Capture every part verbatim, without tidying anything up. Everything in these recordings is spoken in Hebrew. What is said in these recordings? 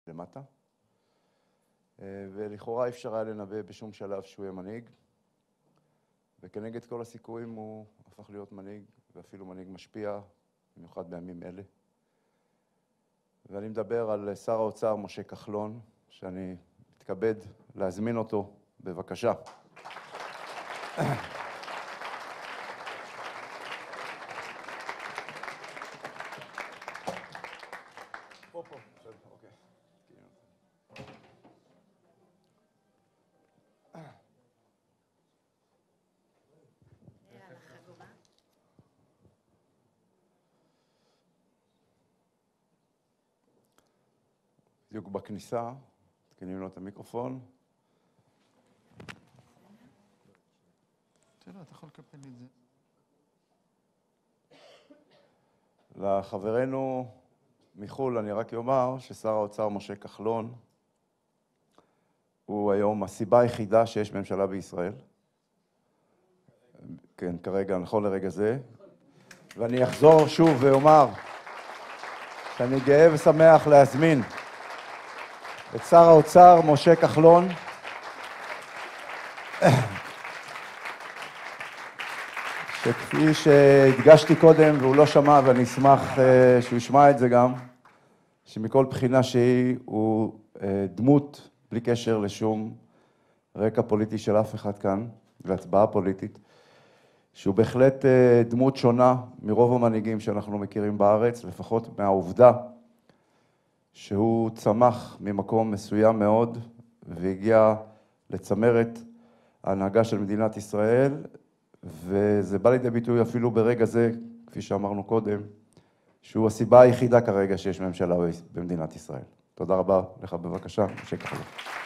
למטה. ולכאורה אי אפשר היה לנבא בשום שלב שהוא יהיה מנהיג. וכנגד כל הסיכויים הוא הפך להיות מנהיג, ואפילו מנהיג משפיע, במיוחד בימים אלה. ואני מדבר על שר האוצר משה כחלון, שאני מתכבד להזמין אותו, בבקשה. פה, פה, בסדר, אוקיי. בדיוק בכניסה, תקנים לו את המיקרופון. תראה, אתה יכול לקפל את זה. לחברנו מחול, אני רק אומר ששר האוצר משה כחלון הוא היום הסיבה היחידה שיש ממשלה בישראל. כן, כרגע, נכון לרגע זה. ואני אחזור שוב ואומר שאני גאה ושמח להזמין את שר האוצר משה כחלון שכפי שהדגשתי קודם והוא לא שמע ואני אשמח שהוא ישמע את זה גם, שמכל בחינה שהיא הוא דמות בלי קשר לשום רקע פוליטי של אף אחד כאן והצבעה פוליטית, שהוא בהחלט דמות שונה מרוב המנהיגים שאנחנו מכירים בארץ, לפחות מהעובדה שהוא צמח ממקום מסוים מאוד והגיע לצמרת ההנהגה של מדינת ישראל, וזה בא לידי ביטוי אפילו ברגע זה, כפי שאמרנו קודם, שהוא הסיבה היחידה כרגע שיש ממשלה במדינת ישראל. תודה רבה לך, בבקשה, משה כחלון.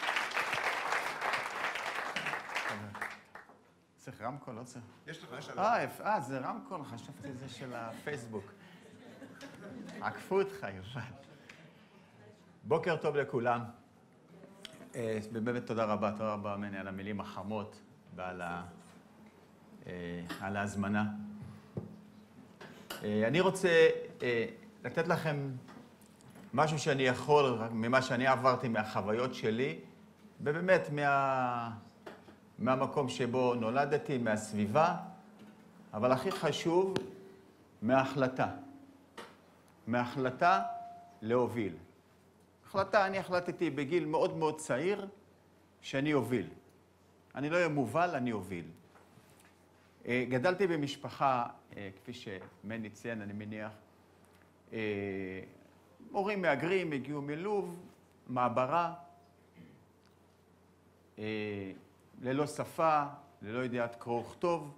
צריך רמקול, לא צריך? יש לך, יש לך. אה, זה רמקול, חשבתי זה של הפייסבוק. עקפו אותך, יובל. בוקר טוב לכולם. באמת תודה רבה, תודה רבה מני על המילים החמות ועל ההזמנה. אני רוצה לתת לכם משהו שאני יכול, ממה שאני עברתי, מהחוויות שלי, ובאמת מה, מהמקום שבו נולדתי, מהסביבה, אבל הכי חשוב, מההחלטה. מההחלטה להוביל. החלטה, אני החלטתי בגיל מאוד מאוד צעיר שאני אוביל. אני לא אהיה מובל, אני אוביל. גדלתי במשפחה, כפי שמני ציין, אני מניח, הורים מהגרים, הגיעו מלוב, מעברה, ללא שפה, ללא ידיעת קרוא וכתוב,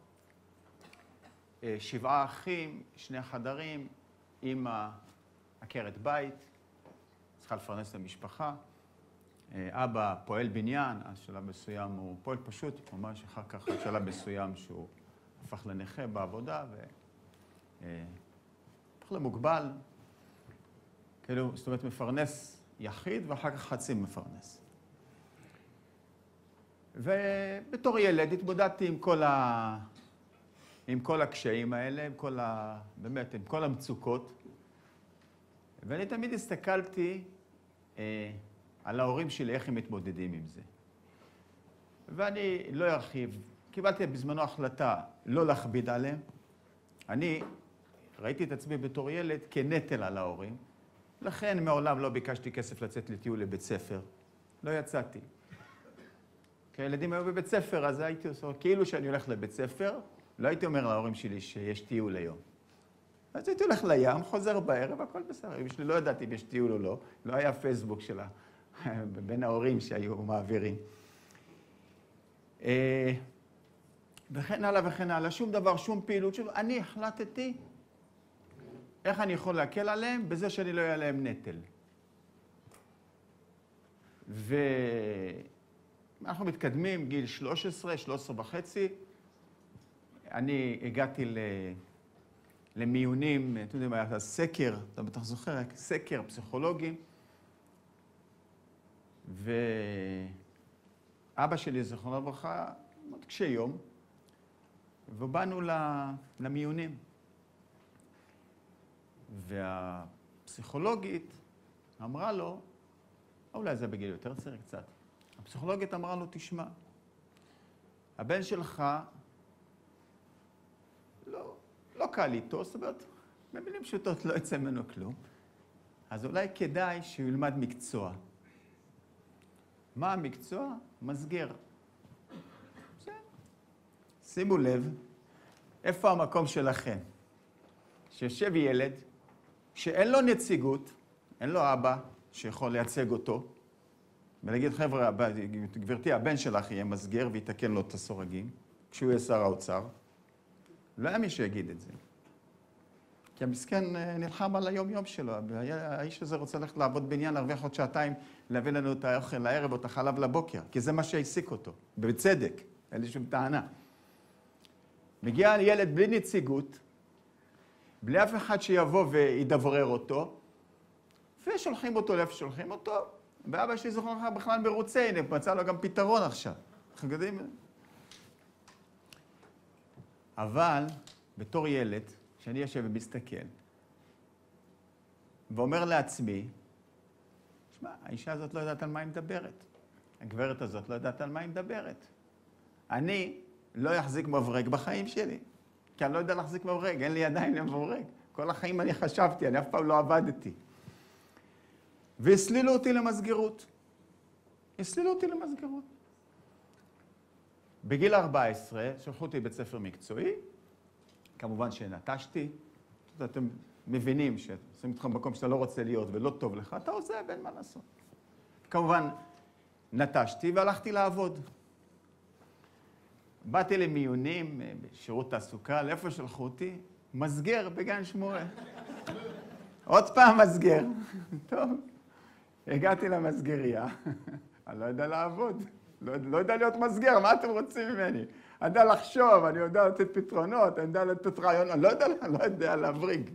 שבעה אחים, שני חדרים, אמא עקרת בית, צריכה לפרנס את המשפחה. אבא פועל בניין, אז שלב מסוים הוא פועל פשוט, ממש אחר כך שלב מסוים שהוא הפך לנכה בעבודה והפך למוגבל. כאילו, זאת אומרת, מפרנס יחיד ואחר כך חצי מפרנס. ובתור ילד התמודדתי עם כל, ה... עם כל הקשיים האלה, עם כל ה... באמת, עם כל המצוקות. ואני תמיד הסתכלתי אה, על ההורים שלי, איך הם מתמודדים עם זה. ואני לא ארחיב, קיבלתי בזמנו החלטה לא להכביד עליהם. אני ראיתי את עצמי בתור ילד כנטל על ההורים, לכן מעולם לא ביקשתי כסף לצאת לטיול לבית ספר. לא יצאתי. כי הילדים היו בבית ספר, אז הייתי עושה, כאילו שאני הולך לבית ספר, לא הייתי אומר להורים שלי שיש טיול היום. אז הייתי הולך לים, חוזר בערב, הכל בסדר. אמא שלי לא ידעתי אם יש טיול או לא. לא היה פייסבוק שלה, בין ההורים שהיו מעבירים. וכן הלאה וכן הלאה. שום דבר, שום פעילות. שום... אני החלטתי איך אני יכול להקל עליהם בזה שאני לא אהיה להם נטל. ואנחנו מתקדמים, גיל שלוש עשרה, שלוש עשרה וחצי. אני הגעתי ל... למיונים, אתם יודעים, היה סקר, אתה בטח זוכר, סקר פסיכולוגי. ואבא שלי, זכרונו לברכה, מאוד קשה יום, ובאנו למיונים. והפסיכולוגית אמרה לו אולי זה בגיל יותר צעיר קצת. הפסיכולוגית אמרה לו, תשמע, הבן שלך לא, לא קל איתו, זאת אומרת, במילים פשוטות לא יצא ממנו כלום, אז אולי כדאי שהוא ילמד מקצוע. מה המקצוע? מסגר. שימו לב, איפה המקום שלכם? שיושב ילד שאין לו נציגות, אין לו אבא שיכול לייצג אותו, ולהגיד, חבר'ה, גברתי, הבן שלך יהיה מסגר ויתקן לו את הסורגים, כשהוא יהיה שר האוצר. לא היה מי שיגיד את זה. כי המסכן נלחם על היום-יום שלו. האיש הזה רוצה ללכת לעבוד בניין, להרוויח עוד שעתיים, להביא לנו את האוכל לערב או את החלב לבוקר, כי זה מה שהעסיק אותו, בצדק, אין לי שום טענה. מגיע ילד בלי נציגות, בלי אף אחד שיבוא וידברר אותו, ושולחים אותו לאיפה שולחים אותו, ואבא שלי זוכר לך בכלל מרוצה, הנה, מצא לו גם פתרון עכשיו. אנחנו יודעים? אבל, בתור ילד, שאני יושב ומסתכל, ואומר לעצמי, שמע, האישה הזאת לא יודעת על מה היא מדברת. הגברת הזאת לא יודעת על מה היא מדברת. אני לא אחזיק מברג בחיים שלי, כי אני לא יודע להחזיק מברג, אין לי ידיים למברג. כל החיים אני חשבתי, אני אף פעם לא עבדתי. והסלילו אותי למסגרות. הסלילו אותי למסגרות. בגיל ארבע עשרה שלחו אותי בית ספר מקצועי, כמובן שנטשתי. אתם מבינים שעושים אתכם במקום שאתה לא רוצה להיות ולא טוב לך, אתה עוזב, אין מה לעשות. כמובן נטשתי והלכתי לעבוד. באתי למיונים בשירות תעסוקה, לאיפה שלחו אותי? מסגר בגן שמואל. עוד פעם מסגר. טוב, הגעתי למסגריה, אני לא יודע לעבוד, לא, לא יודע להיות מסגר, מה אתם רוצים ממני? אני יודע לחשוב, אני יודע לתת פתרונות, אני יודע לתת רעיון, אני לא יודע, לא יודע להבריג.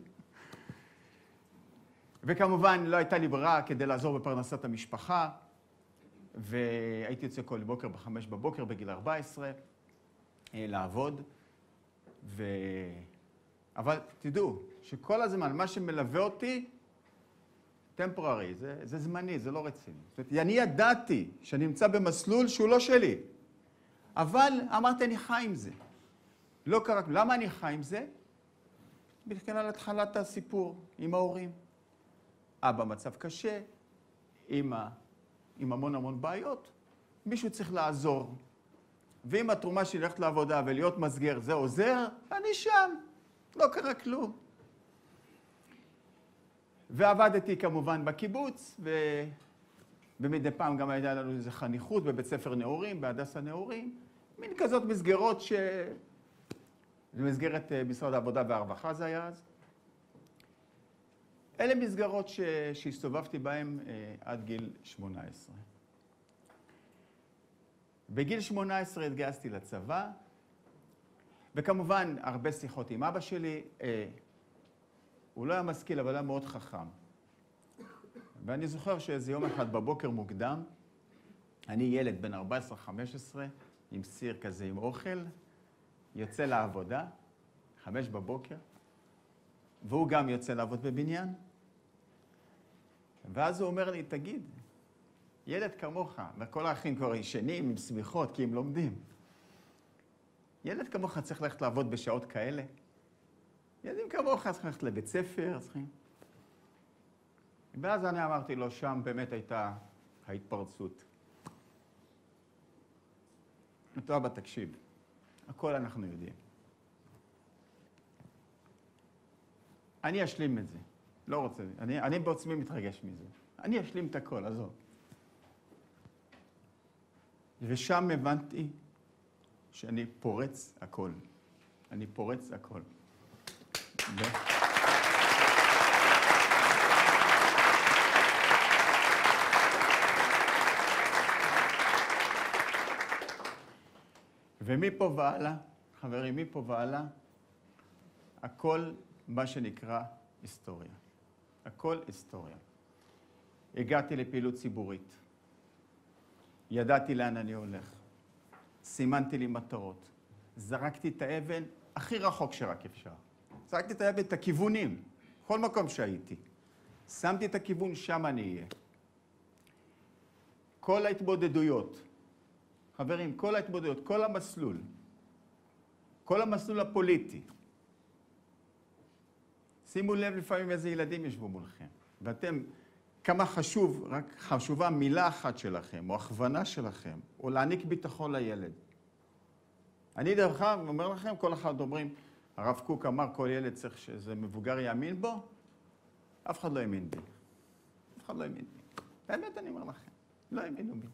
וכמובן לא הייתה לי ברירה כדי לעזור בפרנסת המשפחה, והייתי יוצא כל בוקר בחמש בבוקר בגיל ארבע עשרה, לעבוד, ו... אבל תדעו שכל הזמן מה שמלווה אותי, טמפוררי, זה, זה זמני, זה לא רציני. זאת אומרת, אני ידעתי שאני נמצא במסלול שהוא לא שלי, אבל אמרתי, אני חי עם זה. לא קרה, למה אני חי עם זה? בכלל על התחלת הסיפור עם ההורים. אבא מצב קשה, אמא עם המון המון בעיות, מישהו צריך לעזור. ואם התרומה שלי ללכת לעבודה ולהיות מסגר זה עוזר, אני שם, לא קרה כלום. ועבדתי כמובן בקיבוץ, ו... ומדי פעם גם הייתה לנו איזו חניכות בבית ספר נאורים, בהדס הנאורים, מין כזאת מסגרות ש... זה מסגרת משרד העבודה והרווחה זה היה אז. אלה מסגרות ש... שהסתובבתי בהן עד גיל שמונה עשרה. בגיל שמונה עשרה התגייסתי לצבא, וכמובן הרבה שיחות עם אבא שלי. הוא לא היה משכיל, אבל היה מאוד חכם. ואני זוכר שאיזה יום אחד בבוקר מוקדם, אני ילד בן ארבע עשרה חמש עשרה, עם סיר כזה עם אוכל, יוצא לעבודה, חמש בבוקר, והוא גם יוצא לעבוד בבניין. ואז הוא אומר לי, תגיד, ילד כמוך, וכל האחים כבר ישנים עם סמיכות, כי הם לומדים. ילד כמוך צריך ללכת לעבוד בשעות כאלה? ילדים כמוך צריכים ללכת לבית ספר, צריכים... ואז אני אמרתי לו, שם באמת הייתה ההתפרצות. אותו אבא, תקשיב, הכל אנחנו יודעים. אני אשלים את זה, לא רוצה, אני, אני בעצמי מתרגש מזה. אני אשלים את הכל, עזוב. ושם הבנתי שאני פורץ הכל. אני פורץ הכל. ו... ומפה והלאה, חברים, מפה והלאה, הכל מה שנקרא היסטוריה. הכל היסטוריה. הגעתי לפעילות ציבורית. ידעתי לאן אני הולך. סימנתי לי מטרות. זרקתי את האבן הכי רחוק שרק אפשר. זרקתי את האבן, את הכיוונים, כל מקום שהייתי. שמתי את הכיוון, שם אני אהיה. כל ההתמודדויות, חברים, כל ההתמודדויות, כל המסלול, כל המסלול הפוליטי, שימו לב לפעמים איזה ילדים ישבו מולכם, ואתם, כמה חשוב, רק חשובה מילה אחת שלכם, או הכוונה שלכם, או להעניק ביטחון לילד. אני דרך אגב אומר לכם, כל אחד אומרים, הרב קוק אמר כל ילד צריך שזה מבוגר יאמין בו, אף אחד לא האמין בי. אף אחד לא האמין בי. באמת אני אומר לכם, לא האמינו בי.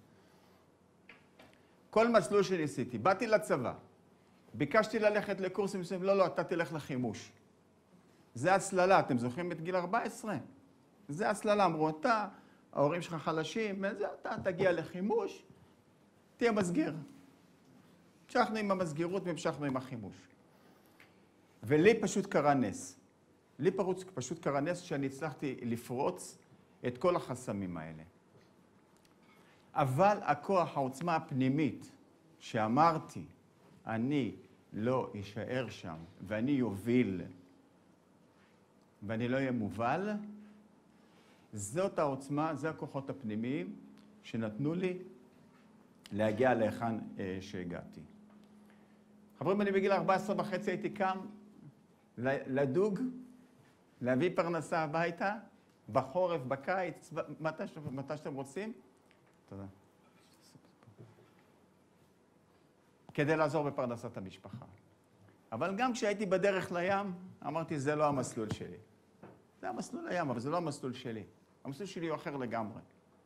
כל מסלול שניסיתי, באתי לצבא, ביקשתי ללכת לקורסים מסוימים, לא, לא, אתה תלך לחימוש. זה הסללה, אתם זוכרים את גיל ארבע עשרה? זה הסללה, אמרו, אתה, ההורים שלך חלשים, זה, אתה תגיע לחימוש, תהיה מסגיר. המשכנו עם המסגירות והמשכנו עם החימוש. ולי פשוט קרה נס. לי פשוט קרה נס שאני הצלחתי לפרוץ את כל החסמים האלה. אבל הכוח, העוצמה הפנימית שאמרתי, אני לא אשאר שם ואני יוביל ואני לא אהיה מובל, זאת העוצמה, זה הכוחות הפנימיים שנתנו לי להגיע להיכן אה, שהגעתי. חברים, אני בגיל ארבע עשרה וחצי הייתי קם לדוג, להביא פרנסה הביתה, בחורף, בקיץ, מתי, מתי שאתם רוצים. תודה. כדי לעזור בפרנסת המשפחה. אבל גם כשהייתי בדרך לים, אמרתי, זה לא המסלול שלי. זה המסלול לים, אבל זה לא המסלול שלי. המסלול שלי הוא אחר לגמרי.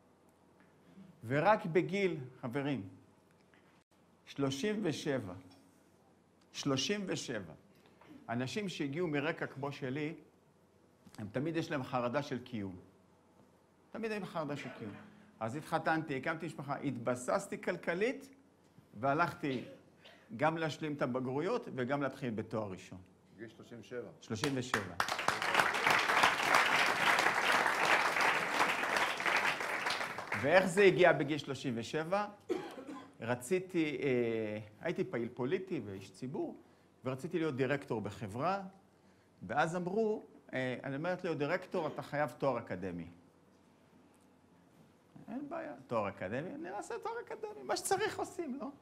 ורק בגיל, חברים, שלושים ושבע, שלושים ושבע, אנשים שהגיעו מרקע כמו שלי, הם תמיד יש להם חרדה של קיום. תמיד יש חרדה של קיום. אז התחתנתי, הקמתי משפחה, התבססתי כלכלית, והלכתי גם להשלים את הבגרויות וגם להתחיל בתואר ראשון. גיל שלושים ושבע. שלושים ושבע. ואיך זה הגיע בגיל שלושים ושבע? רציתי, אה, הייתי פעיל פוליטי ואיש ציבור, ורציתי להיות דירקטור בחברה, ואז אמרו, אה, אני אומרת להיות דירקטור, אתה חייב תואר אקדמי. אין בעיה, תואר אקדמי, נעשה תואר אקדמי, מה שצריך עושים, לא?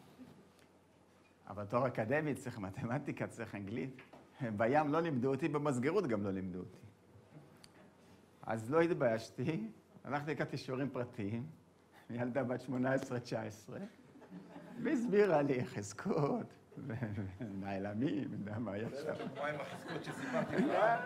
אבל תואר אקדמי צריך מתמטיקה, צריך אנגלית. בים לא לימדו אותי, במסגרות גם לא לימדו אותי. אז לא התביישתי, הלכתי לקחתי שיעורים פרטיים, ילדה בת שמונה עשרה תשע עשרה, והסבירה לי חזקות, ונעלמים, יודע מה היה שם. מה עם החזקות שסיפרתי?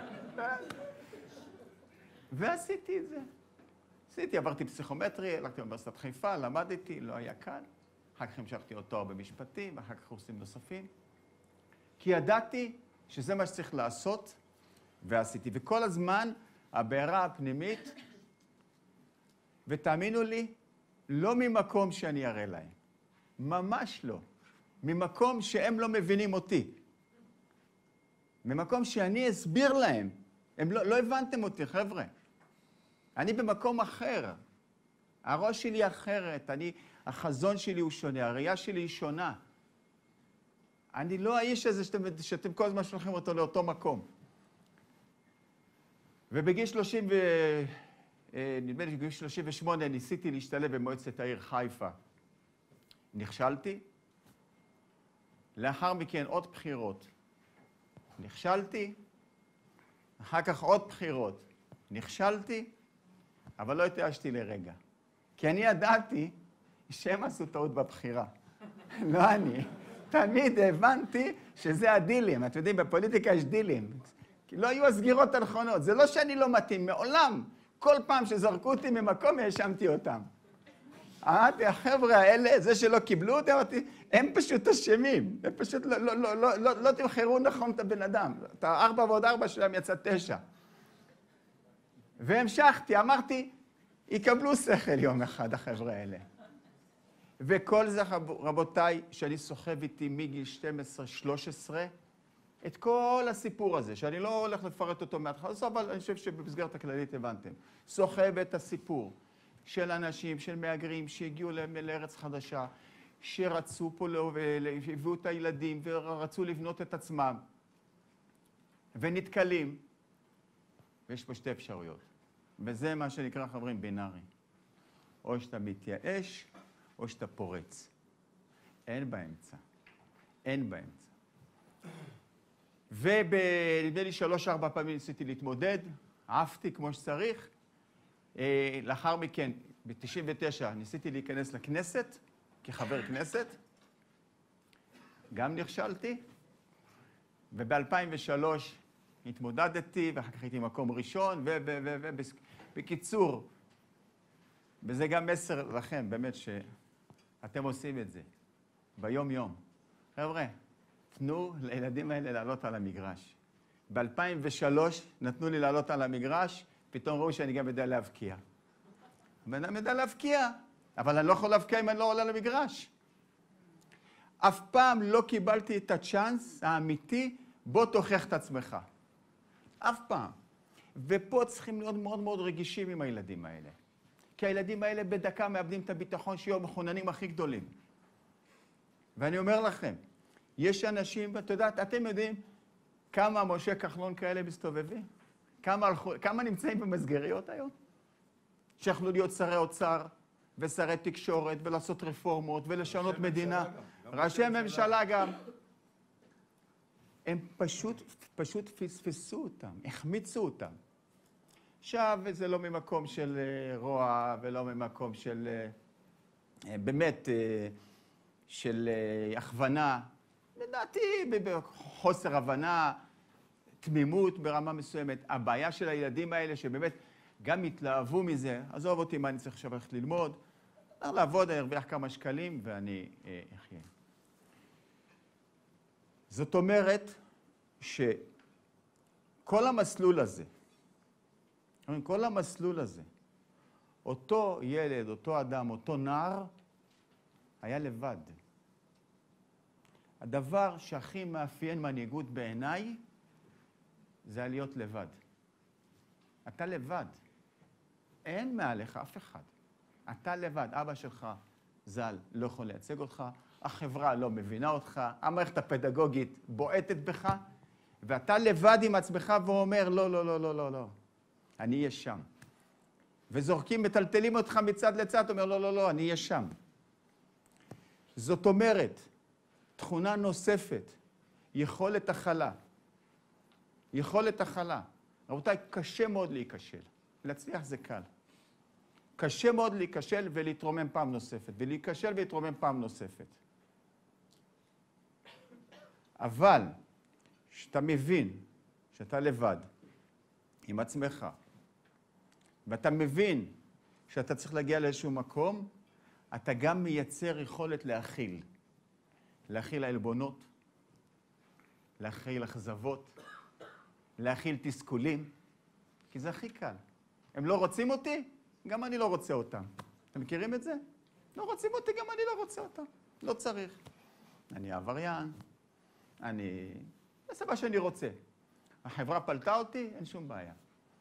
ועשיתי את זה. עשיתי, עברתי פסיכומטרי, הלכתי לאוניברסיטת חיפה, למדתי, לא היה קל. אחר כך המשכתי עוד תואר במשפטים, ואחר כך קורסים נוספים. כי ידעתי שזה מה שצריך לעשות, ועשיתי. וכל הזמן, הבעירה הפנימית, ותאמינו לי, לא ממקום שאני אראה להם. ממש לא. ממקום שהם לא מבינים אותי. ממקום שאני אסביר להם. הם לא, לא הבנתם אותי, חבר'ה. אני במקום אחר. הראש שלי אחרת, אני, החזון שלי הוא שונה, הראייה שלי היא שונה. אני לא האיש הזה שאתם, שאתם כל הזמן שולחים אותו לאותו מקום. ובגיל שלושים ו... נדמה לי בגיל שלושים ושמונה ניסיתי להשתלב במועצת העיר חיפה. נכשלתי. לאחר מכן עוד בחירות. נכשלתי. אחר כך עוד בחירות. נכשלתי. אבל לא התייאשתי לרגע. כי אני ידעתי שהם עשו טעות בבחירה. לא אני. תמיד הבנתי שזה הדילים. אתם יודעים, בפוליטיקה יש דילים. כי לא היו הסגירות הנכונות. זה לא שאני לא מתאים, מעולם. כל פעם שזרקו אותי ממקום, האשמתי אותם. אמרתי, החבר'ה האלה, זה שלא קיבלו אותי, אמרתי, הם פשוט אשמים. הם פשוט לא, לא, לא, לא, לא, לא תמחרו נכון את הבן אדם. את הארבע ועוד ארבע שלהם יצא תשע. והמשכתי, אמרתי, יקבלו שכל יום אחד, החבר'ה האלה. וכל זה, רבותיי, שאני סוחב איתי מגיל שתים עשרה שלוש עשרה, את כל הסיפור הזה, שאני לא הולך לפרט אותו מהתחלה, אבל אני חושב שבמסגרת הכללית הבנתם. סוחב את הסיפור של אנשים, של מהגרים, שהגיעו לארץ חדשה, שרצו פה, והביאו את הילדים, ורצו לבנות את עצמם, ונתקלים. ויש פה שתי אפשרויות. וזה מה שנקרא, חברים, בינארי. או שאתה מתייאש, או שאתה פורץ. אין באמצע. אין באמצע. ובנדמה לי שלוש, ארבע פעמים ניסיתי להתמודד, עפתי כמו שצריך. לאחר מכן, ב-תשעים ותשע, ניסיתי להיכנס לכנסת, כחבר כנסת. גם נכשלתי. וב-אלפיים ושלוש התמודדתי, ואחר כך הייתי מקום ראשון, ו... ו... ו... ו... בקיצור, וזה גם מסר לכם, באמת, שאתם עושים את זה, ביום-יום. חבר'ה, תנו לילדים האלה לעלות על המגרש. ב-אלפיים ושלוש נתנו לי לעלות על המגרש, פתאום ראו שאני גם יודע להבקיע. אני יודע להבקיע, אבל אני לא יכול להבקיע אם אני לא עולה למגרש. אף פעם לא קיבלתי את הצ'אנס האמיתי, בוא תוכיח את עצמך. אף פעם. ופה צריכים להיות מאוד מאוד רגישים עם הילדים האלה. כי הילדים האלה בדקה מאבדים את הביטחון שיהיו המכוננים הכי גדולים. ואני אומר לכם, יש אנשים, ואתה יודעת, אתם יודעים כמה משה כחלון כאלה מסתובבים? כמה, הלכו, כמה נמצאים במסגריות היום? שיכלו להיות שרי אוצר ושרי תקשורת ולעשות רפורמות ולשנות מדינה. ראשי ממשלה גם. הם פשוט, פשוט פספסו אותם, החמיצו אותם. עכשיו, זה לא ממקום של רוע ולא ממקום של, באמת, של הכוונה. לדעתי, בחוסר הבנה, תמימות ברמה מסוימת. הבעיה של הילדים האלה שבאמת גם התלהבו מזה, עזוב אותי מה אני צריך עכשיו ללכת ללמוד, צריך לעבוד, אני ארוויח כמה שקלים ואני אחיה. זאת אומרת שכל המסלול הזה, כל המסלול הזה, אותו ילד, אותו אדם, אותו נער, היה לבד. הדבר שהכי מאפיין מנהיגות בעיניי, זה להיות לבד. אתה לבד. אין מעליך אף אחד. אתה לבד. אבא שלך, ז"ל, לא יכול לייצג אותך, החברה לא מבינה אותך, המערכת הפדגוגית בועטת בך, ואתה לבד עם עצמך ואומר, לא, לא, לא, לא, לא, לא. אני אהיה שם. וזורקים, מטלטלים אותך מצד לצד, אומר, לא, לא, לא, אני אהיה שם. זאת אומרת, תכונה נוספת, יכולת הכלה. יכולת הכלה. רבותיי, קשה מאוד להיכשל. להצליח זה קל. קשה מאוד להיכשל ולהתרומם פעם נוספת, ולהיכשל ולהתרומם פעם נוספת. אבל, שאתה מבין שאתה לבד, עם עצמך, ואתה מבין שאתה צריך להגיע לאיזשהו מקום, אתה גם מייצר יכולת להכיל. להכיל העלבונות, להכיל אכזבות, להכיל תסכולים, כי זה הכי קל. הם לא רוצים אותי, גם אני לא רוצה אותם. אתם מכירים את זה? לא רוצים אותי, גם אני לא רוצה אותם. לא צריך. אני עבריין, אני... זה סיבה שאני רוצה. החברה פלטה אותי, אין שום בעיה.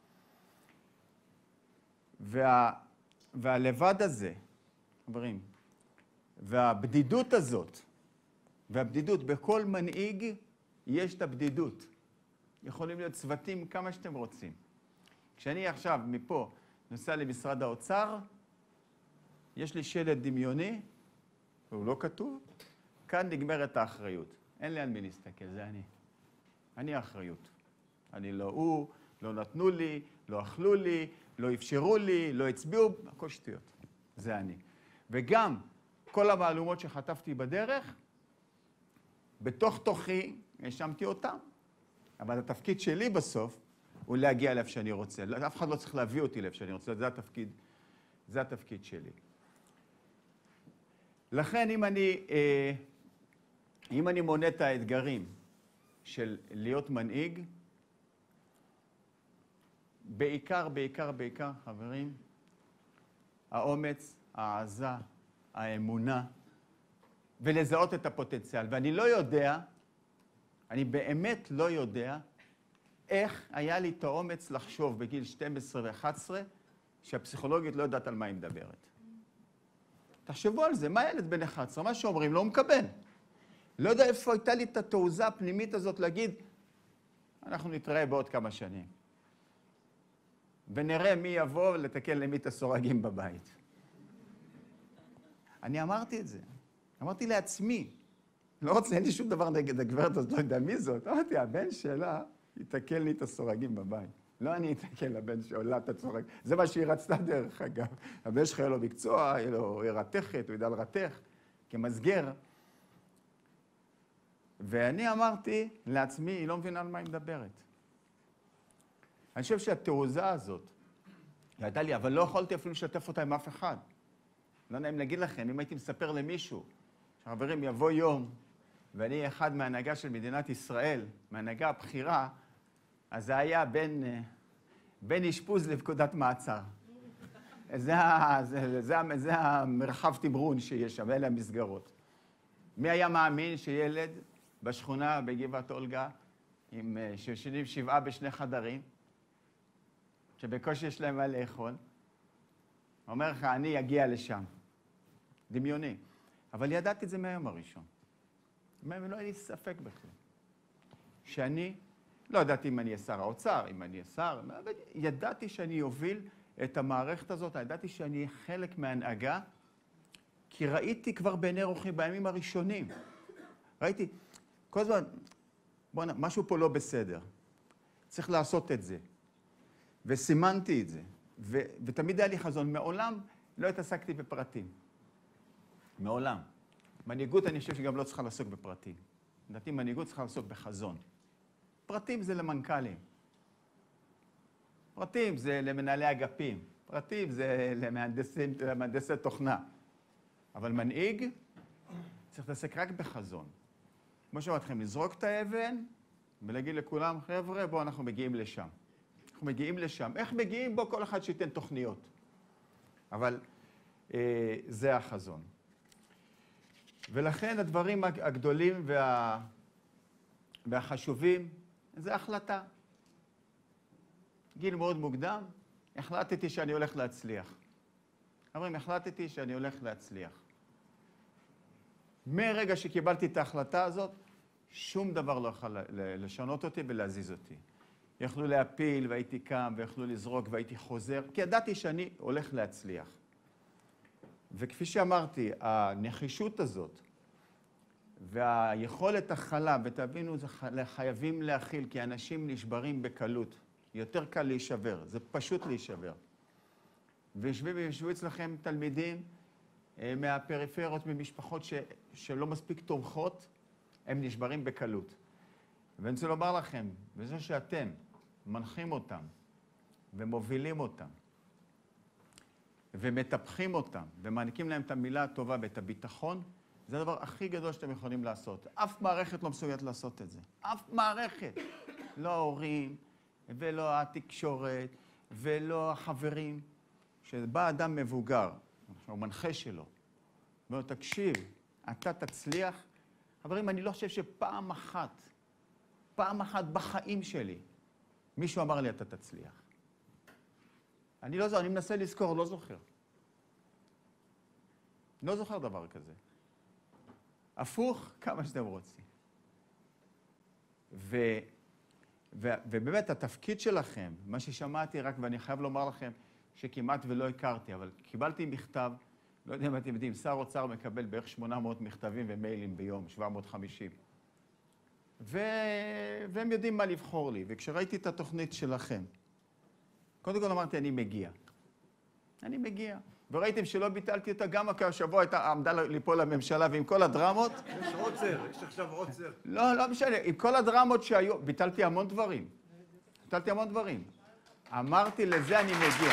וה... והלבד הזה, חברים, והבדידות הזאת, והבדידות, בכל מנהיג יש את הבדידות. יכולים להיות צוותים כמה שאתם רוצים. כשאני עכשיו מפה נוסע למשרד האוצר, יש לי שלט דמיוני, והוא לא כתוב, כאן נגמרת האחריות. אין לי על מי להסתכל, זה אני. אני האחריות. אני לא הוא, לא נתנו לי, לא אכלו לי, לא אפשרו לי, לא הצביעו, הכל שטויות. זה אני. וגם כל המעלומות שחטפתי בדרך, בתוך תוכי האשמתי אותם. אבל התפקיד שלי בסוף הוא להגיע לאיפה שאני רוצה. אף אחד לא צריך להביא אותי לאיפה שאני רוצה, זה התפקיד, זה התפקיד שלי. לכן אם אני, אם אני מונה את האתגרים של להיות מנהיג, בעיקר, בעיקר, בעיקר, חברים, האומץ, העזה, האמונה, ולזהות את הפוטנציאל. ואני לא יודע, אני באמת לא יודע איך היה לי את האומץ לחשוב בגיל שתים עשרה ואחת עשרה, שהפסיכולוגית לא יודעת על מה היא מדברת. תחשבו על זה, מה ילד בן אחת עשרה? מה שאומרים לו, הוא מקבל. לא יודע איפה הייתה לי את התעוזה הפנימית הזאת להגיד, אנחנו נתראה בעוד כמה שנים. ונראה מי יבוא לתקן למי את הסורגים בבית. אני אמרתי את זה. אמרתי לעצמי, לא רוצה, אין לי שום דבר נגד הגברת הזאת, לא יודע מי זאת. אמרתי, הבן שלה יתקל לי את הסורגים בבית. לא אני אתקל לבן שעולה את הסורג. זה מה שהיא רצתה דרך אגב. הבן שלך יהיה לו מקצוע, יהיה לו ירתכת, הוא ידע לרתך, כמסגר. ואני אמרתי לעצמי, היא לא מבינה על מה היא מדברת. אני חושב שהתעוזה הזאת, היא הייתה לי, אבל לא יכולתי אפילו לשתף אותה עם אף אחד. לא נעים להגיד לכם, אם הייתי מספר למישהו, שחברים יבוא יום, ואני אהיה אחד מההנהגה של מדינת ישראל, מההנהגה הבכירה, אז זה היה בין, בין אשפוז לפקודת מעצר. זה, זה, זה, זה המרחב תמרון שיש שם, אלה המסגרות. מי היה מאמין שילד בשכונה בגבעת אולגה, עם שיושבים שבעה בשני חדרים, שבקושי יש להם מה לאכול, אומר לך, אני אגיע לשם. דמיוני. אבל ידעתי את זה מהיום הראשון. לא היה לי ספק בכלל. שאני, לא ידעתי אם אני אהיה שר האוצר, אם אני אהיה שר, אבל ידעתי שאני אוביל את המערכת הזאת, ידעתי שאני אהיה חלק מההנהגה, כי ראיתי כבר בעיני רוחי בימים הראשונים. ראיתי, כל הזמן, בוא'נה, משהו פה לא בסדר. צריך לעשות את זה. וסימנתי את זה. ו- ותמיד היה לי חזון. מעולם לא התעסקתי בפרטים. מעולם. מנהיגות אני חושב שגם לא צריכה לעסוק בפרטים. לדעתי מנהיגות צריכה לעסוק בחזון. פרטים זה למנכ"לים. פרטים זה למנהלי אגפים. פרטים זה למהנדסים, למהנדסי תוכנה. אבל מנהיג צריך להתעסק רק בחזון. כמו שאומרת לכם, לזרוק את האבן ולהגיד לכולם, חבר'ה, בואו אנחנו מגיעים לשם. אנחנו מגיעים לשם. איך מגיעים? בוא כל אחד שייתן תוכניות. אבל אה, זה החזון. ולכן הדברים הגדולים וה... והחשובים, זה החלטה. גיל מאוד מוקדם, החלטתי שאני הולך להצליח. אומרים, החלטתי שאני הולך להצליח. מרגע שקיבלתי את ההחלטה הזאת, שום דבר לא יכול לשנות אותי ולהזיז אותי. יכלו להפיל והייתי קם, ויכלו לזרוק והייתי חוזר, כי ידעתי שאני הולך להצליח. וכפי שאמרתי, הנחישות הזאת, והיכולת הכלה, ותבינו, זה חייבים להכיל, כי אנשים נשברים בקלות. יותר קל להישבר, זה פשוט להישבר. וישבו וישבו אצלכם תלמידים מהפריפריות, ממשפחות ש, שלא מספיק תומכות, הם נשברים בקלות. ואני רוצה לומר לכם, וזה שאתם מנחים אותם, ומובילים אותם, ומטפחים אותם, ומעניקים להם את המילה הטובה ואת הביטחון, זה הדבר הכי גדול שאתם יכולים לעשות. אף מערכת לא מסוגלת לעשות את זה. אף מערכת. לא ההורים, ולא התקשורת, ולא החברים. כשבא אדם מבוגר, הוא מנחה שלו, ואומר, תקשיב, אתה תצליח. חברים, אני לא חושב שפעם אחת, פעם אחת בחיים שלי, מישהו אמר לי, אתה תצליח. אני לא זוכר, אני מנסה לזכור, לא זוכר. לא זוכר דבר כזה. הפוך, כמה שאתם רוצים. ו, ו, ובאמת, התפקיד שלכם, מה ששמעתי רק, ואני חייב לומר לכם, שכמעט ולא הכרתי, אבל קיבלתי מכתב, לא יודע אם אתם יודעים, שר אוצר מקבל בערך שמונה מאות מכתבים ומיילים ביום, שבע מאות וחמישים. ו... והם יודעים מה לבחור לי. וכשראיתי את התוכנית שלכם, קודם כל אמרתי, אני מגיע. אני מגיע. וראיתם שלא ביטלתי אותה, גם השבוע הייתה עמדה ליפול לממשלה, ועם כל הדרמות... יש עוצר, יש עכשיו עוצר. לא, לא משנה, עם כל הדרמות שהיו, ביטלתי המון דברים. ביטלתי המון דברים. אמרתי, לזה אני מגיע.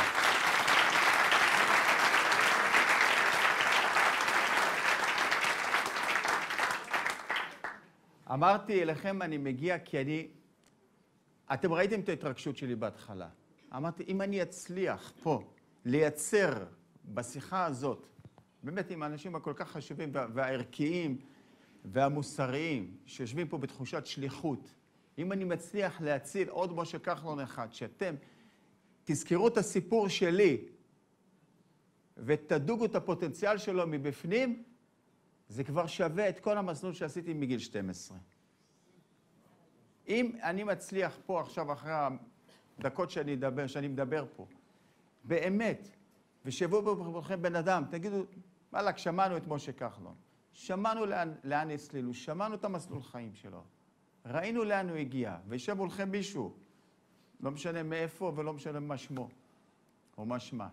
אמרתי אליכם, אני מגיע כי אני... אתם ראיתם את ההתרגשות שלי בהתחלה. אמרתי, אם אני אצליח פה לייצר בשיחה הזאת, באמת עם האנשים הכל כך חשובים והערכיים והמוסריים, שיושבים פה בתחושת שליחות, אם אני מצליח להציל עוד משה כחלון אחד, שאתם תזכרו את הסיפור שלי ותדוגו את הפוטנציאל שלו מבפנים, זה כבר שווה את כל המסלול שעשיתי מגיל שתים עשרה. אם אני מצליח פה עכשיו אחרי הדקות שאני מדבר, שאני מדבר פה, באמת, ושבו בכם בן אדם, תגידו, וואלק, שמענו את משה כחלון, שמענו לאן, לאן הסלילו, שמענו את המסלול חיים שלו, ראינו לאן הוא הגיע, וישב מולכם מישהו, לא משנה מאיפה ולא משנה מה שמו, או מה שמה.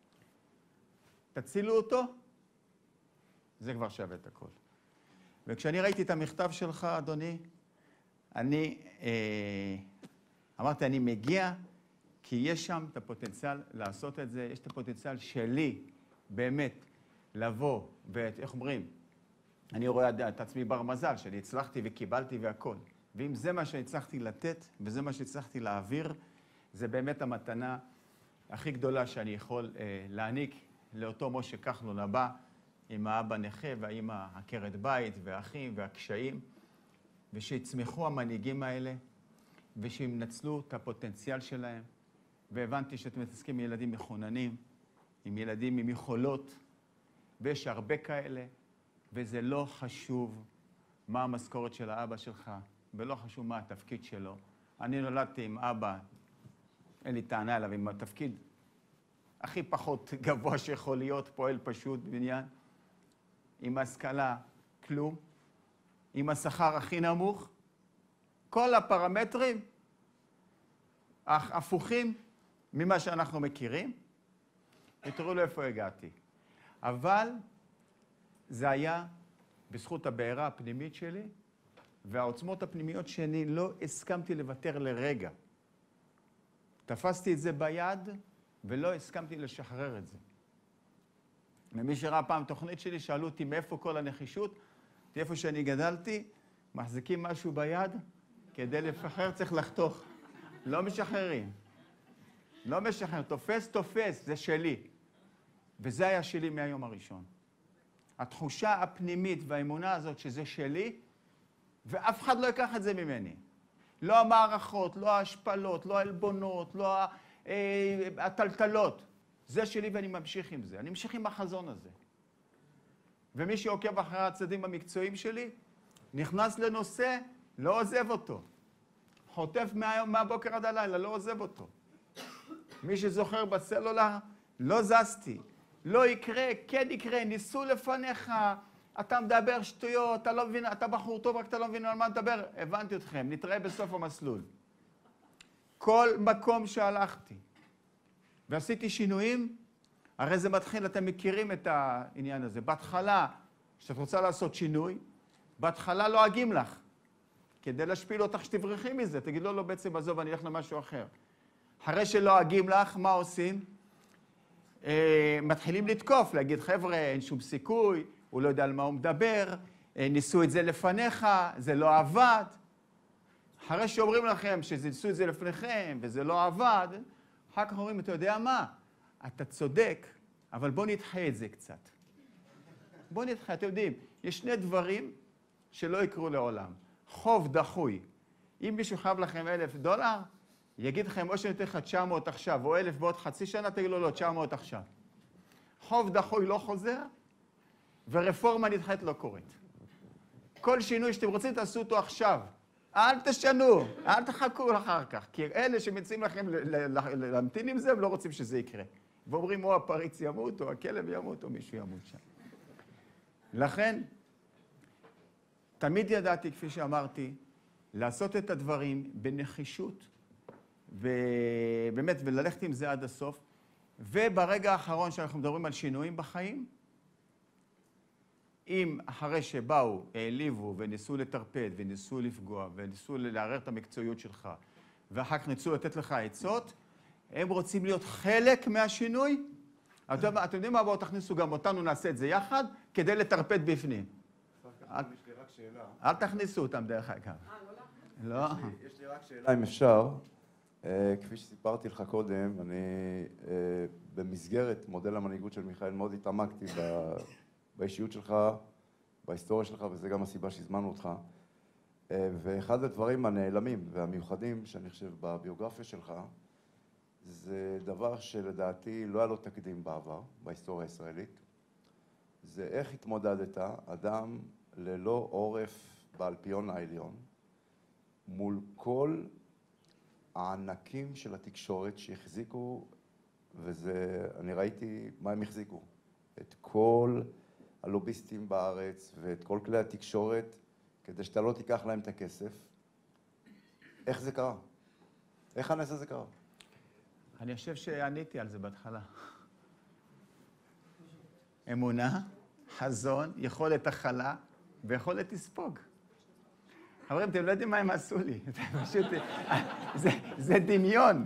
תצילו אותו, זה כבר שווה את הכל. וכשאני ראיתי את המכתב שלך, אדוני, אני אה, אמרתי, אני מגיע, כי יש שם את הפוטנציאל לעשות את זה, יש את הפוטנציאל שלי, באמת, לבוא, ואיך אומרים, אני רואה את עצמי בר מזל, שאני הצלחתי וקיבלתי והכל. ואם זה מה שהצלחתי לתת, וזה מה שהצלחתי להעביר, זה באמת המתנה הכי גדולה שאני יכול אה, להעניק לאותו משה כחלון הבא, עם האבא נכה והאמא עקרת בית והאחים והקשיים, ושיצמחו המנהיגים האלה, ושינצלו את הפוטנציאל שלהם. והבנתי שאתם מתעסקים עם ילדים מחוננים, עם ילדים עם יכולות, ויש הרבה כאלה, וזה לא חשוב מה המשכורת של האבא שלך, ולא חשוב מה התפקיד שלו. אני נולדתי עם אבא, אין לי טענה אליו, עם התפקיד הכי פחות גבוה שיכול להיות, פועל פשוט בבניין, עם השכלה, כלום, עם השכר הכי נמוך, כל הפרמטרים הפוכים ממה שאנחנו מכירים, ותראו לאיפה הגעתי. אבל זה היה בזכות הבעירה הפנימית שלי, והעוצמות הפנימיות שאני לא הסכמתי לוותר לרגע. תפסתי את זה ביד, ולא הסכמתי לשחרר את זה. ומי שראה פעם תוכנית שלי, שאלו אותי מאיפה כל הנחישות, איפה שאני גדלתי, מחזיקים משהו ביד, כדי לפחר צריך לחתוך. לא משחררים. לא משחרר, תופס, תופס, זה שלי. וזה היה שלי מהיום הראשון. התחושה הפנימית והאמונה הזאת שזה שלי, ואף אחד לא ייקח את זה ממני. לא המערכות, לא ההשפלות, לא העלבונות, לא הטלטלות. זה שלי ואני ממשיך עם זה. אני ממשיך עם החזון הזה. ומי שעוקב אחרי הצדדים המקצועיים שלי, נכנס לנושא, לא עוזב אותו. חוטף מהיום, מהבוקר עד הלילה, לא עוזב אותו. מי שזוכר בסלולר, לא זזתי. לא יקרה, כן יקרה, ניסו לפניך, אתה מדבר שטויות, אתה לא מבין, אתה בחור טוב, רק אתה לא מבין על מה לדבר. הבנתי אתכם, נתראה בסוף המסלול. כל מקום שהלכתי ועשיתי שינויים, הרי זה מתחיל, אתם מכירים את העניין הזה. בהתחלה, כשאת רוצה לעשות שינוי, בהתחלה לא אגים לך, כדי להשפיל אותך שתברחי מזה. תגיד לו, לא, בעצם עזוב, אני אלך למשהו אחר. אחרי שלא אגים לך, מה עושים? אה, מתחילים לתקוף, להגיד, חבר'ה, אין שום סיכוי, הוא לא יודע על מה הוא מדבר, אה, ניסו את זה לפניך, זה לא עבד. אחרי שאומרים לכם שניסו את זה לפניכם וזה לא עבד, אחר כך אומרים, אתה יודע מה? אתה צודק, אבל בוא נדחה את זה קצת. בוא נדחה, אתם יודעים, יש שני דברים שלא יקרו לעולם. חוב דחוי. אם מישהו חייב לכם אלף דולר, יגיד לכם, או שאני אתן לך תשע מאות עכשיו, או אלף בעוד חצי שנה, תגיד לו, לא, תשע מאות עכשיו. חוב דחוי לא חוזר, ורפורמה נדחית לא קורית. כל שינוי שאתם רוצים, תעשו אותו עכשיו. אל תשנו, אל תחכו אחר כך, כי אלה שמציעים לכם להמתין עם זה, הם לא רוצים שזה יקרה. ואומרים, או הפריץ ימות, או הכלב ימות, או מישהו ימות שם. לכן, תמיד ידעתי, כפי שאמרתי, לעשות את הדברים בנחישות, ובאמת, וללכת עם זה עד הסוף. וברגע האחרון שאנחנו מדברים על שינויים בחיים, אם אחרי שבאו, העליבו וניסו לטרפד וניסו לפגוע וניסו לערער את המקצועיות שלך, ואחר כך ניסו לתת לך עצות, הם רוצים להיות חלק מהשינוי. אתם, אתם יודעים מה? בואו תכניסו גם אותנו, נעשה את זה יחד, כדי לטרפד בפנים. יש לי רק שאלה. אל תכניסו אותם דרך אגב. לא. יש לי רק שאלה, אם אפשר. כפי שסיפרתי לך קודם, אני במסגרת מודל המנהיגות של מיכאל מאוד התעמקתי באישיות שלך, בהיסטוריה שלך, וזה גם הסיבה שהזמנו אותך. ואחד הדברים הנעלמים והמיוחדים שאני חושב בביוגרפיה שלך, זה דבר שלדעתי לא היה לו תקדים בעבר, בהיסטוריה הישראלית. זה איך התמודדת, אדם ללא עורף באלפיון העליון, מול כל הענקים של התקשורת שהחזיקו, וזה, אני ראיתי מה הם החזיקו. את כל הלוביסטים בארץ ואת כל כלי התקשורת, כדי שאתה לא תיקח להם את הכסף. איך זה קרה? איך הנס הזה קרה? אני חושב שעניתי על זה בהתחלה. אמונה, חזון, יכולת הכלה ויכולת לספוג. חברים, אתם לא יודעים מה הם עשו לי. זה פשוט, זה, זה דמיון.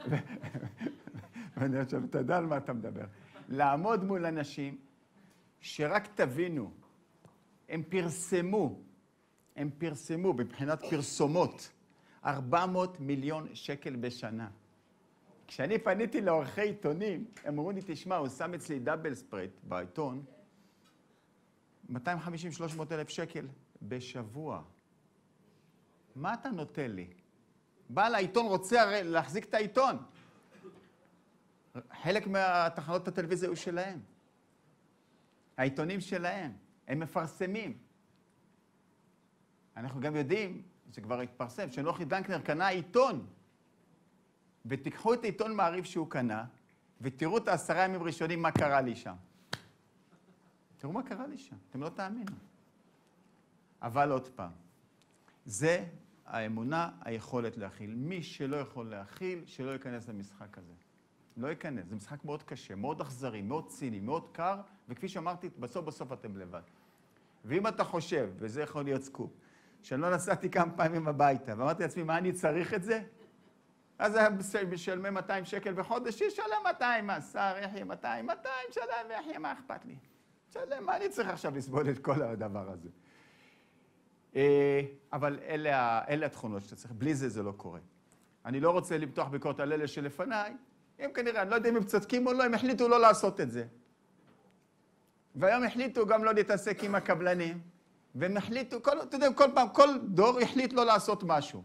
ואני חושב, אתה יודע על מה אתה מדבר. לעמוד מול אנשים שרק תבינו, הם פרסמו, הם פרסמו מבחינת פרסומות, ארבע מאות מיליון שקל בשנה. כשאני פניתי לעורכי עיתונים, הם אמרו לי, תשמע, הוא שם אצלי דאבל ספרייט בעיתון, מאתיים וחמישים עד שלוש מאות אלף שקל בשבוע. מה אתה נותן לי? בעל העיתון רוצה הרי להחזיק את העיתון. חלק מהתחנות הטלוויזיה הוא שלהם. העיתונים שלהם, הם מפרסמים. אנחנו גם יודעים, זה כבר התפרסם, שנוחי דנקנר קנה עיתון. ותיקחו את העיתון מעריב שהוא קנה, ותראו את העשרה ימים ראשונים מה קרה לי שם. תראו מה קרה לי שם, אתם לא תאמינו. אבל עוד פעם, זה האמונה, היכולת להכיל. מי שלא יכול להכיל, שלא ייכנס למשחק הזה. לא ייכנס, זה משחק מאוד קשה, מאוד אכזרי, מאוד ציני, מאוד קר, וכפי שאמרתי, בסוף בסוף אתם לבד. ואם אתה חושב, וזה יכול להיות סקופ, שאני לא נסעתי כמה פעמים הביתה, ואמרתי לעצמי, מה אני צריך את זה? אז היה בשלמי מאתיים שקל בחודש, שישלם מאתיים, מה, שר, יחיה מאתיים, מאתיים, שלם ויחיה, מה אכפת לי? שלם, מה אני צריך עכשיו לסבול את כל הדבר הזה? אבל אלה, אלה התכונות שאתה צריך, בלי זה זה לא קורה. אני לא רוצה למתוח ביקורת על אלה שלפניי, הם כנראה, אני לא יודע אם הם צודקים או לא, הם החליטו לא לעשות את זה. והיום החליטו גם לא להתעסק עם הקבלנים, והם החליטו, כל, אתה יודע, כל פעם, כל דור החליט לא לעשות משהו.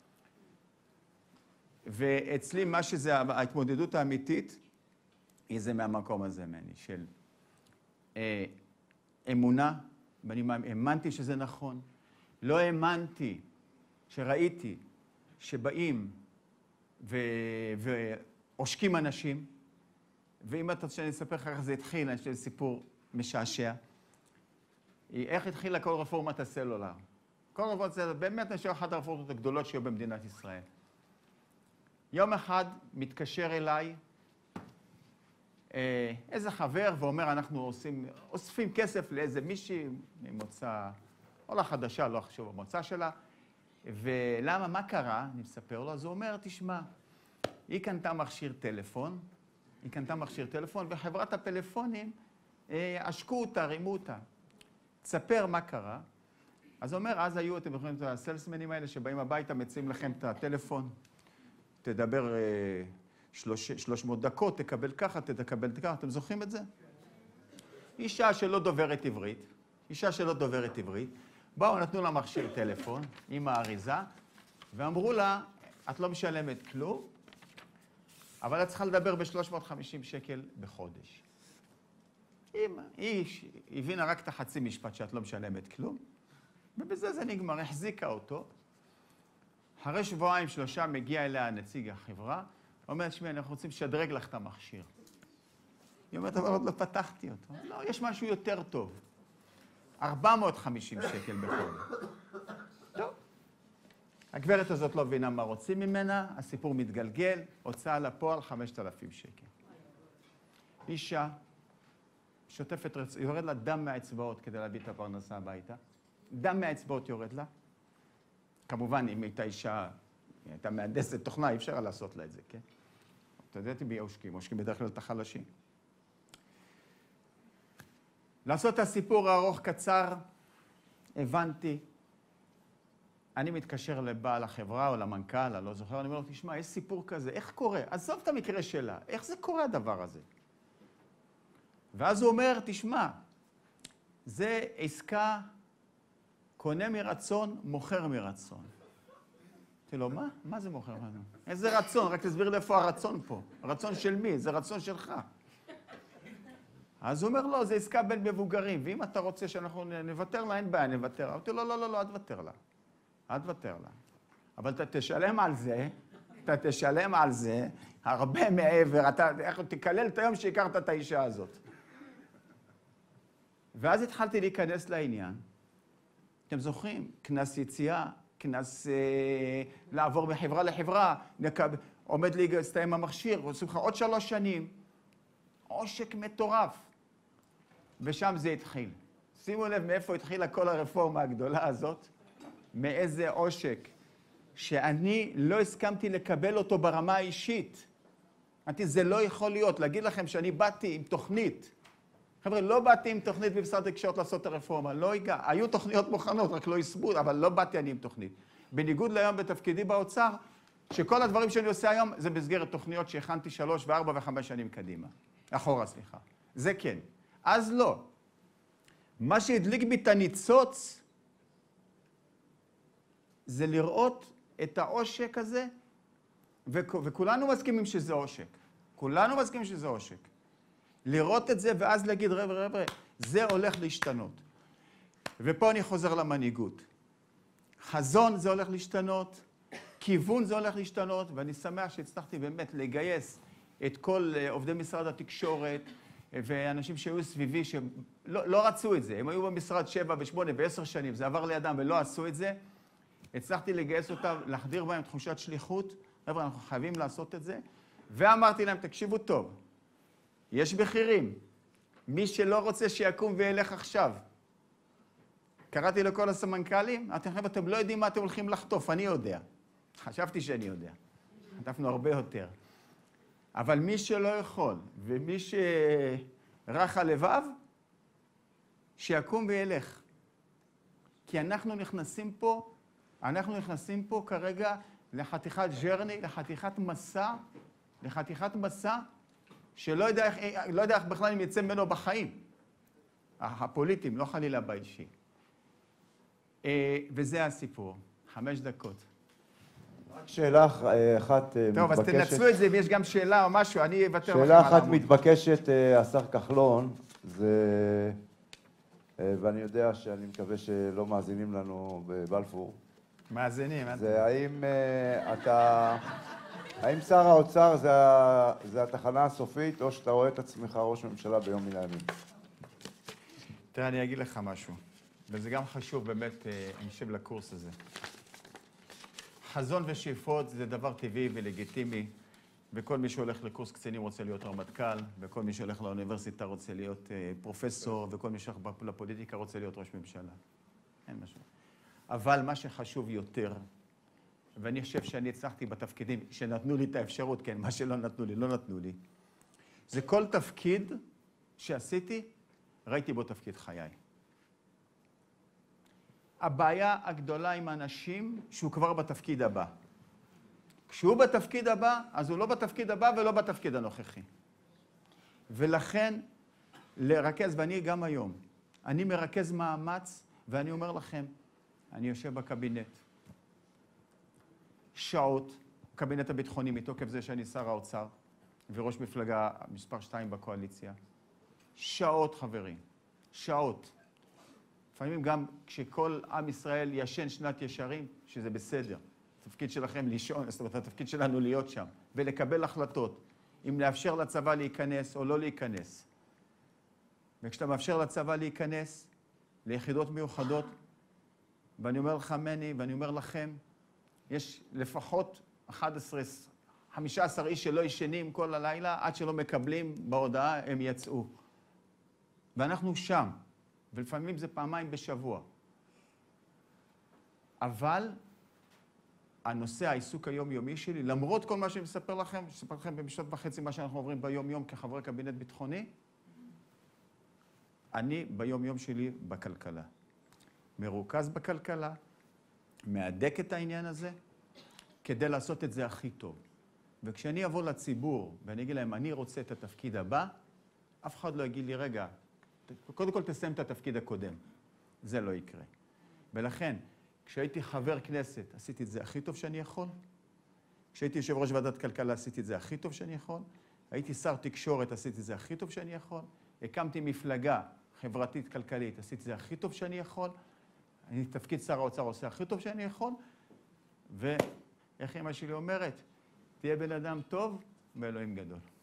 ואצלי מה שזה, ההתמודדות האמיתית, היא זה מהמקום הזה, מני, של אה, אמונה, ואני האמנתי שזה נכון. לא האמנתי שראיתי שבאים ו... ועושקים אנשים, ואם אתה רוצה שאני אספר לך איך זה התחיל, יש לי סיפור משעשע. איך התחילה כל רפורמת הסלולר? כל רפורמת הסלולר, באמת נשאר אחת הרפורמות הגדולות שהיו במדינת ישראל. יום אחד מתקשר אליי איזה חבר ואומר, אנחנו עושים, אוספים כסף לאיזה מישהי ממוצא, עולה חדשה, לא חשוב המוצא שלה, ולמה, מה קרה? אני מספר לו, אז הוא אומר, תשמע, היא קנתה מכשיר טלפון, היא קנתה מכשיר טלפון, וחברת הפלאפונים עשקו אותה, רימו אותה. תספר מה קרה. אז הוא אומר, אז היו, אתם יכולים את הסלסמנים האלה שבאים הביתה, מציעים לכם את הטלפון, תדבר שלוש מאות דקות, תקבל ככה, תקבל ככה, אתם זוכרים את זה? אישה שלא דוברת עברית, אישה שלא דוברת עברית, באו, נתנו לה מכשיר טלפון עם האריזה, ואמרו לה, את לא משלמת כלום, אבל את צריכה לדבר ב-שלוש מאות וחמישים שקל בחודש. היא, היא הבינה רק את החצי משפט שאת לא משלמת כלום, ובזה זה נגמר, החזיקה אותו. אחרי שבועיים, שלושה, מגיע אליה נציג החברה, אומר, שמי, אנחנו רוצים לשדרג לך את המכשיר. היא אומרת, אבל עוד לא פתחתי אותו. לא, יש משהו יותר טוב. ארבע מאות וחמישים שקל בחודש. טוב. הגברת הזאת לא מבינה מה רוצים ממנה, הסיפור מתגלגל, הוצאה לפועל חמשת אלפים שקל. אישה שוטפת, יורד לה דם מהאצבעות כדי להביא את הפרנסה הביתה. דם מהאצבעות יורד לה. כמובן, אם הייתה אישה, היא הייתה מהנדסת תוכנה, אי אפשר לעשות לה את זה, כן? אתה יודעת אם היא עושקים, עושקים בדרך כלל את החלשים. לעשות את הסיפור הארוך קצר, הבנתי. אני מתקשר לבעל החברה או למנכ"ל, אני לא זוכר, אני אומר לו, תשמע, יש סיפור כזה, איך קורה? עזוב את המקרה שלה, איך זה קורה הדבר הזה? ואז הוא אומר, תשמע, זה עסקה, קונה מרצון, מוכר מרצון. אמרתי לו, מה? מה זה מוכר מרצון? איזה רצון? רק תסביר לי איפה הרצון פה. הרצון של מי? זה רצון שלך. אז הוא אומר, לא, זה עסקה בין מבוגרים, ואם אתה רוצה שאנחנו נוותר לה, אין בעיה, נוותר לה. אמרתי לו, לא, לא, לא, אל תוותר לה. אל תוותר לה. אבל אתה תשלם על זה, אתה תשלם על זה הרבה מעבר, אתה תקלל את היום שהכרת את האישה הזאת. ואז התחלתי להיכנס לעניין. אתם זוכרים? כנס יציאה, כנס אה, לעבור מחברה לחברה, נקב, עומד להסתיים המכשיר, עושים לך עוד שלוש שנים. עושק מטורף. ושם זה התחיל. שימו לב מאיפה התחילה כל הרפורמה הגדולה הזאת, מאיזה עושק, שאני לא הסכמתי לקבל אותו ברמה האישית. אמרתי, זה לא יכול להיות. להגיד לכם שאני באתי עם תוכנית. חבר'ה, לא באתי עם תוכנית במשרד התקשורת לעשות את הרפורמה, לא הגע. היו תוכניות מוכנות, רק לא הסבו, אבל לא באתי אני עם תוכנית. בניגוד ליום בתפקידי באוצר, שכל הדברים שאני עושה היום זה במסגרת תוכניות שהכנתי שלוש וארבע וחמש שנים קדימה. אחורה, סליחה. זה כן. אז לא. מה שהדליק בי את הניצוץ, זה לראות את העושק הזה, וכולנו מסכימים שזה עושק. כולנו מסכימים שזה עושק. לראות את זה ואז להגיד, רב, רב, זה הולך להשתנות. ופה אני חוזר למנהיגות. חזון זה הולך להשתנות, כיוון זה הולך להשתנות, ואני שמח שהצלחתי באמת לגייס את כל עובדי משרד התקשורת, ואנשים שהיו סביבי שלא לא רצו את זה. הם היו במשרד שבע ושמונה ועשר שנים, זה עבר לידם ולא עשו את זה. הצלחתי לגייס אותם, להחדיר בהם תחושת שליחות. חבר'ה, אנחנו חייבים לעשות את זה. ואמרתי להם, תקשיבו טוב, יש מחירים. מי שלא רוצה שיקום וילך עכשיו. קראתי לכל הסמנכ"לים, אתם, חבר'ה, אתם לא יודעים מה אתם הולכים לחטוף, אני יודע. חשבתי שאני יודע. חטפנו הרבה יותר. אבל מי שלא יכול, ומי שרך הלבב, שיקום וילך. כי אנחנו נכנסים פה, אנחנו נכנסים פה כרגע לחתיכת ג'רני, לחתיכת מסע, לחתיכת מסע, שלא יודע איך, לא יודע איך בכלל אם יצא ממנו בחיים. הפוליטיים, לא חלילה באישי. וזה הסיפור. חמש דקות. רק שאלה אחת מתבקשת. טוב, אז תנצלו את זה, אם יש גם שאלה או משהו, אני אוותר לכם על שאלה אחת מתבקשת, השר כחלון, זה, ואני יודע שאני מקווה שלא מאזינים לנו בבלפור. מאזינים. זה האם אתה, האם שר האוצר זה, זה התחנה הסופית, או שאתה רואה את עצמך ראש ממשלה ביום מן הימים? תראה, אני אגיד לך משהו, וזה גם חשוב באמת, אני חושב לקורס הזה. חזון ושאיפות זה דבר טבעי ולגיטימי, וכל מי שהולך לקורס קצינים רוצה להיות רמטכ"ל, וכל מי שהולך לאוניברסיטה רוצה להיות פרופסור, וכל מי שהולך לפוליטיקה רוצה להיות ראש ממשלה. אין משהו. אבל מה שחשוב יותר, ואני חושב שאני הצלחתי בתפקידים שנתנו לי את האפשרות, כן, מה שלא נתנו לי, לא נתנו לי, זה כל תפקיד שעשיתי, ראיתי בו תפקיד חיי. הבעיה הגדולה עם האנשים שהוא כבר בתפקיד הבא. כשהוא בתפקיד הבא, אז הוא לא בתפקיד הבא ולא בתפקיד הנוכחי. ולכן, לרכז, ואני גם היום, אני מרכז מאמץ, ואני אומר לכם, אני יושב בקבינט, שעות, קבינט הביטחוני, מתוקף זה שאני שר האוצר, וראש מפלגה מספר שתיים בקואליציה. שעות, חברים, שעות. לפעמים גם כשכל עם ישראל ישן שנת ישרים, שזה בסדר. התפקיד שלכם לישון, זאת אומרת, התפקיד שלנו להיות שם, ולקבל החלטות, אם לאפשר לצבא להיכנס או לא להיכנס. וכשאתה מאפשר לצבא להיכנס, ליחידות מיוחדות, ואני אומר לך מני, ואני אומר לכם, יש לפחות אחת עשרה, חמישה עשר איש שלא ישנים כל הלילה, עד שלא מקבלים בהודעה, הם יצאו. ואנחנו שם. ולפעמים זה פעמיים בשבוע. אבל הנושא, העיסוק היומיומי שלי, למרות כל מה שאני מספר לכם, מספר לכם במשפט וחצי מה שאנחנו עוברים ביום-יום כחברי קבינט ביטחוני, אני ביום-יום שלי בכלכלה. מרוכז בכלכלה, מהדק את העניין הזה, כדי לעשות את זה הכי טוב. וכשאני אבוא לציבור ואני אגיד להם, אני רוצה את התפקיד הבא, אף אחד לא יגיד לי, רגע, קודם כל תסיים את התפקיד הקודם. זה לא יקרה. ולכן, כשהייתי חבר כנסת, עשיתי את זה הכי טוב שאני יכול. כשהייתי יושב ראש ועדת כלכלה, עשיתי את זה הכי טוב שאני יכול. הייתי שר תקשורת, עשיתי את זה הכי טוב שאני יכול. הקמתי מפלגה חברתית כלכלית, עשיתי את זה הכי טוב שאני יכול. אני תפקיד שר האוצר עושה הכי טוב שאני יכול. ואיך אמא שלי אומרת, תהיה בן אדם טוב ואלוהים גדול.